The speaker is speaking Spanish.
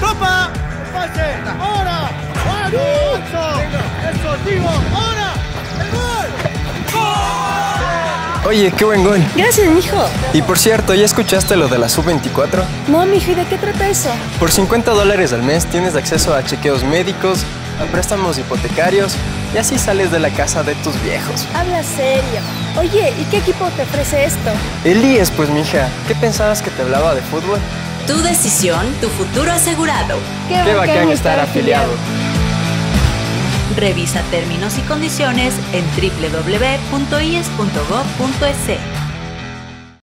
¡Copa! ¡Pase! ¡Ahora! ¡Vamos! ¡Eso, digo! ¡Ahora! ¡El gol! Oye, qué buen gol. Gracias, mijo. Y por cierto, ¿ya escuchaste lo de la Sub-24? No, mijo, ¿y de qué trata eso? Por $50 al mes tienes acceso a chequeos médicos, a préstamos hipotecarios y así sales de la casa de tus viejos. Habla serio. Oye, ¿y qué equipo te ofrece esto? El IES, pues, mija. ¿Qué pensabas que te hablaba de fútbol? Tu decisión, tu futuro asegurado. Qué bacán estar afiliado. Revisa términos y condiciones en www.ies.gov.es.